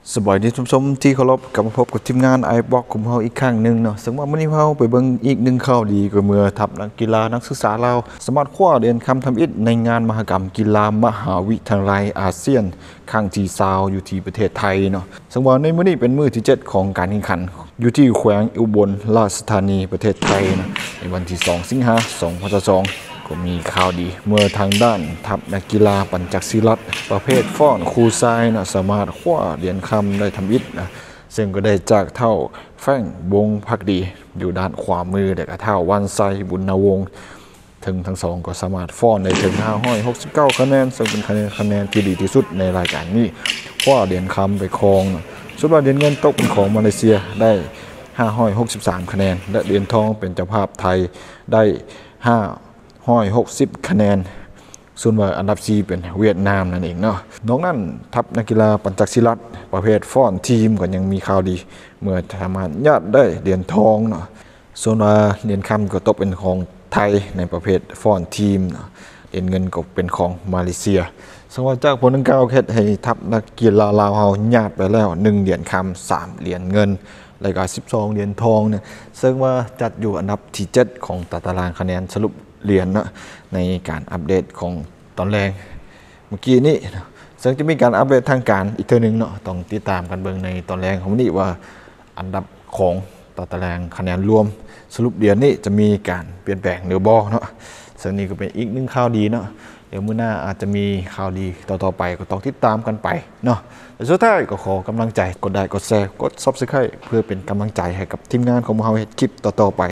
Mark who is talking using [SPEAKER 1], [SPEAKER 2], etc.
[SPEAKER 1] สบายดีชมที่เคารพกลับมาพบกับทีมงานไอบล็อกของเราอีกครั้งหนึ่งเนาะซึ่งว่าวันนี้เราไปเบิ่งอีกหนึ่งข่าวดีก็เมื่อทัพนักกีฬานักศึกษาเราสามารถคว้าเหรียญคำทำอิฐในงานมหกรรมกีฬามหาวิทยาลัยอาเซียนครั้งที่20อยู่ที่ประเทศไทยเนาะซึ่งว่าในมื้อนี้เป็นมื้อที่7ของการแข่งขันอยู่ที่แขวงอุบลราชธานีประเทศไทยนะในวันที่2 สิงหาคม 2022ก็มีข่าวดีเมื่อทางด้านทัพนักกีฬาปั่นจักรศิลัดประเภทฟ้อนคูทรายนะสามารถคว้าเหรียญคำได้ทำอิฐนะซึ่งก็ได้จากเท่าแฟ่งวงพักดีอยู่ด้านขวามือแต่ก็เท่าวันไซบุญนวงศ์ถึงทั้งสองก็สามารถฟ้อนได้ถึง569คะแนนซึ่งเป็นคะแนนที่ดีที่สุดในรายการนี้คว้าเหรียญคำไปครองส่วนเหรียญเงินตกเป็นของมาเลเซียได้563คะแนนและเหรียญทองเป็นเจ้าภาพไทยได้560คะแนนส่วนว่าอันดับ4เป็นเวียดนามนั่นเองเนาะนอกนั้นทัพนักกีฬาปั่นจักรศิลัดประเภทฟ้อนทีมก็ยังมีข่าวดีเมื่อสามารถญาติได้เหรียญทองเนาะส่วนว่าเหรียญคำก็ตกเป็นของไทยในประเภทฟ้อนทีมเนาะเหรียญเงินก็เป็นของมาเลเซียสำหรับจากผลดังกล่าวให้ทัพนักกีฬาลาวเฮาญาติไปแล้ว1เหรียญคำ3เหรียญเงินและก็12เหรียญทองเนี่ยซึ่งว่าจัดอยู่อันดับที่7ของตารางคะแนนสรุปเหรียญนะในการอัปเดตของตอนแรงเมื่อกี้นี้ซึ่งจะมีการอัปเดตทางการอีกเท่านึงเนาะต้องติดตามกันเบิ่งในตอนแรงของนี้ว่าอันดับของตารางคะแนนรวมสรุปเหรียญนี้จะมีการเปลี่ยนแปลงหรือบ่เนาะซึ่งนี้ก็เป็นอีกหนึ่งข่าวดีเนาะเดี๋ยวมื้อหน้าอาจจะมีข่าวดีต่อๆไปก็ต้องติดตามกันไปเนาะแต่สุดท้ายก็ขอกำลังใจกดไลค์กดแชร์กด Subscribe เพื่อเป็นกำลังใจให้กับทีมงานของเราเฮ็ดคลิปต่อๆไป